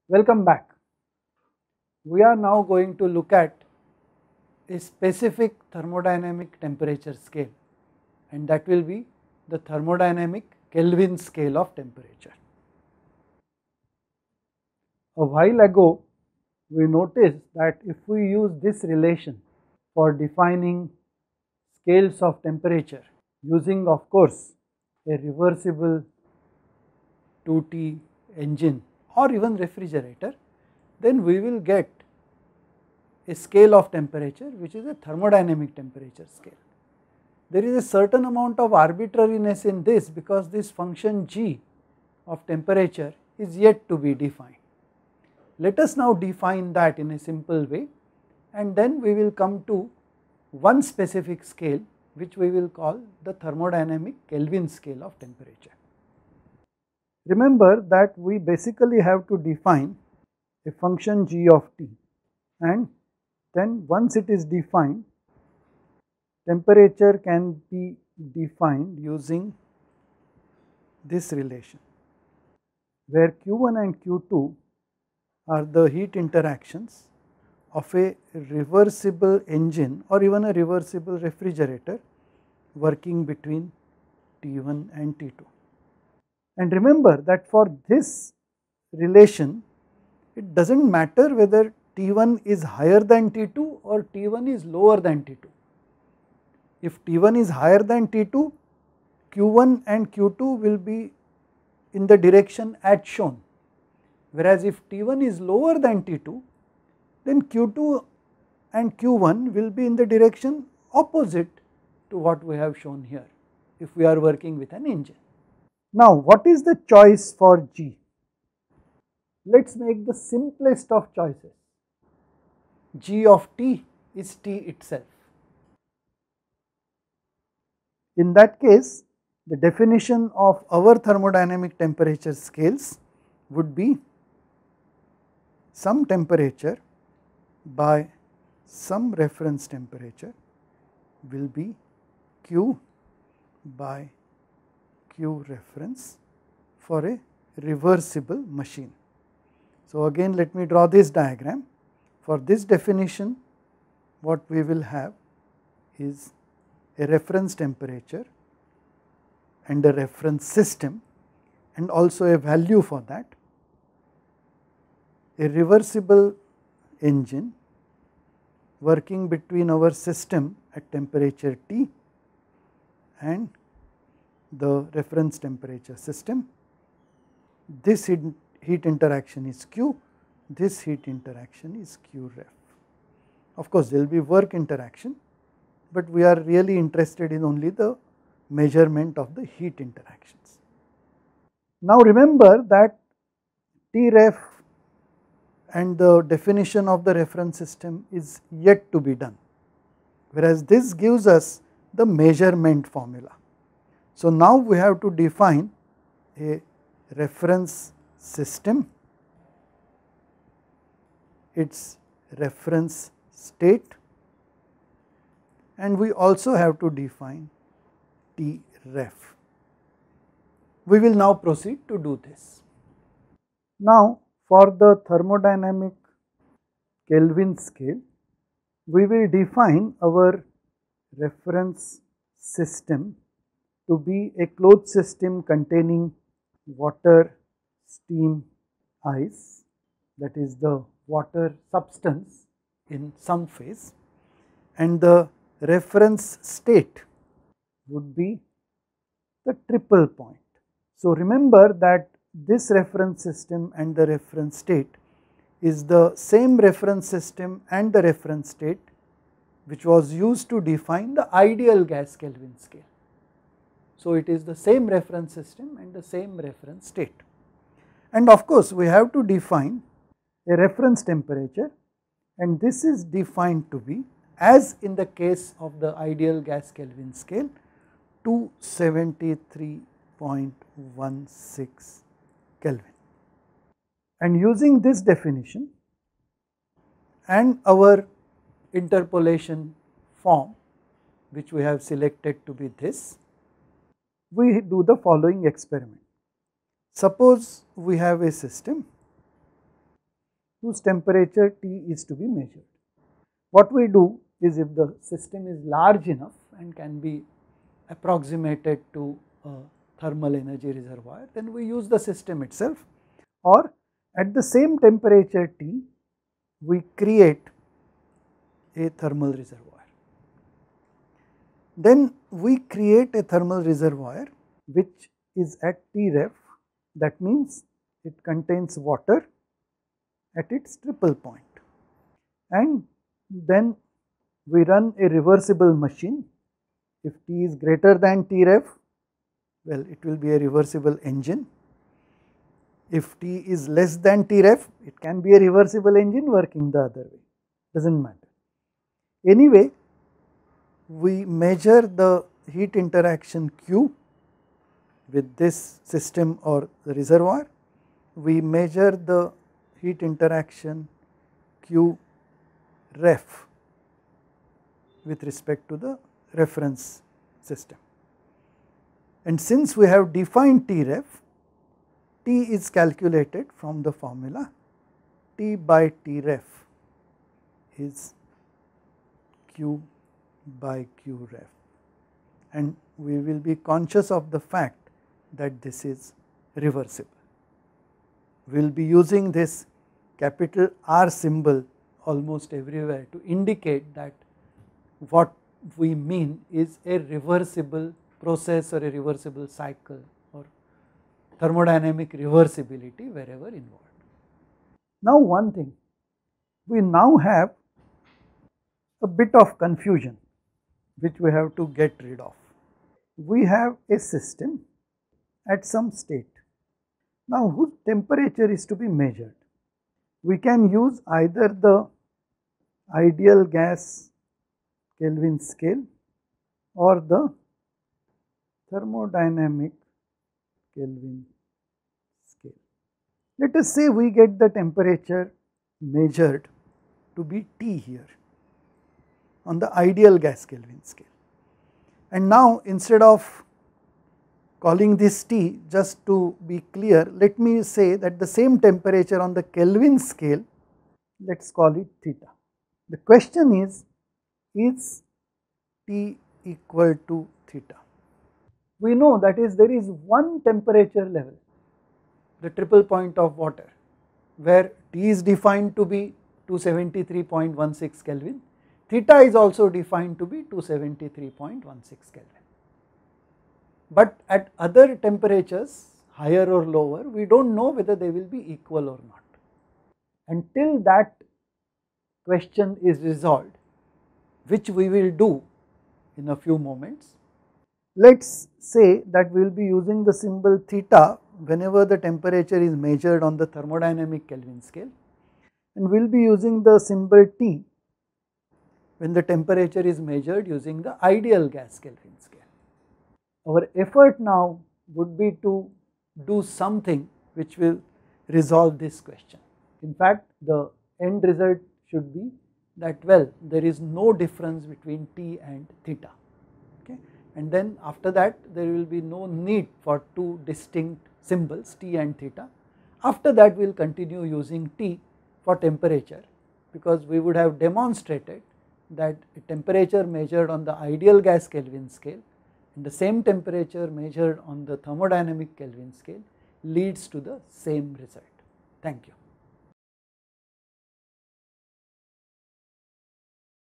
Welcome back. We are now going to look at a specific thermodynamic temperature scale, and that will be the thermodynamic Kelvin scale of temperature. A while ago, we noticed that if we use this relation for defining scales of temperature using, of course, a reversible 2T engine or even refrigerator, then we will get a scale of temperature which is a thermodynamic temperature scale. There is a certain amount of arbitrariness in this because this function g of temperature is yet to be defined. Let us now define that in a simple way, and then we will come to one specific scale which we will call the thermodynamic Kelvin scale of temperature. Remember that we basically have to define a function g of t, and then once it is defined, temperature can be defined using this relation, where Q1 and Q2 are the heat interactions of a reversible engine or even a reversible refrigerator working between T1 and T2. And remember that for this relation, it does not matter whether T1 is higher than T2 or T1 is lower than T2. If T1 is higher than T2, Q1 and Q2 will be in the direction as shown, whereas if T1 is lower than T2, then Q2 and Q1 will be in the direction opposite to what we have shown here if we are working with an engine. Now, what is the choice for G? Let us make the simplest of choices. G of T is T itself. In that case, the definition of our thermodynamic temperature scales would be some temperature by some reference temperature will be Q by Q reference for a reversible machine. So, again let me draw this diagram. For this definition, what we will have is a reference temperature and a reference system, and also a value for that, a reversible engine working between our system at temperature T and the reference temperature system. This heat interaction is Q, this heat interaction is Q ref. Of course, there will be work interaction, but we are really interested in only the measurement of the heat interactions. Now remember that T ref and the definition of the reference system is yet to be done, whereas this gives us the measurement formula. So now we have to define a reference system, its reference state, and we also have to define T ref. We will now proceed to do this. Now for the thermodynamic Kelvin scale, we will define our reference system to be a closed system containing water, steam, ice, that is the water substance in some phase, and the reference state would be the triple point. So remember that this reference system and the reference state is the same reference system and the reference state which was used to define the ideal gas Kelvin scale. So it is the same reference system and the same reference state. And of course, we have to define a reference temperature, and this is defined to be, as in the case of the ideal gas Kelvin scale, 273.16 Kelvin. And using this definition and our interpolation form, which we have selected to be this, we do the following experiment. Suppose we have a system whose temperature T is to be measured. What we do is, if the system is large enough and can be approximated to a thermal energy reservoir, then we use the system itself, or at the same temperature T we create a thermal reservoir. Then we create a thermal reservoir which is at Tref, that means it contains water at its triple point, and then we run a reversible machine. If T is greater than Tref, well, it will be a reversible engine. If T is less than Tref, it can be a reversible engine working the other way, does not matter. Anyway, we measure the heat interaction Q with this system or the reservoir. We measure the heat interaction Q ref with respect to the reference system. And since we have defined T ref, T is calculated from the formula T by T ref is Q by Q ref, and we will be conscious of the fact that this is reversible. We will be using this capital R symbol almost everywhere to indicate that what we mean is a reversible process or a reversible cycle or thermodynamic reversibility wherever involved. Now one thing, we now have a bit of confusion which we have to get rid of. We have a system at some state, now whose temperature is to be measured. We can use either the ideal gas Kelvin scale or the thermodynamic Kelvin scale. Let us say we get the temperature measured to be T here on the ideal gas Kelvin scale, and now instead of calling this T, just to be clear, let me say that the same temperature on the Kelvin scale, let us call it theta. The question is T equal to theta? We know that is there is one temperature level, the triple point of water, where T is defined to be 273.16 Kelvin, theta is also defined to be 273.16 Kelvin. But at other temperatures, higher or lower, we do not know whether they will be equal or not. Until that question is resolved, which we will do in a few moments, let us say that we will be using the symbol theta whenever the temperature is measured on the thermodynamic Kelvin scale, and we will be using the symbol T when the temperature is measured using the ideal gas Kelvin scale. Our effort now would be to do something which will resolve this question. In fact, the end result should be that, well, there is no difference between T and theta, okay? And then after that there will be no need for two distinct symbols T and theta. After that we will continue using T for temperature, because we would have demonstrated that a temperature measured on the ideal gas Kelvin scale and the same temperature measured on the thermodynamic Kelvin scale leads to the same result. Thank you.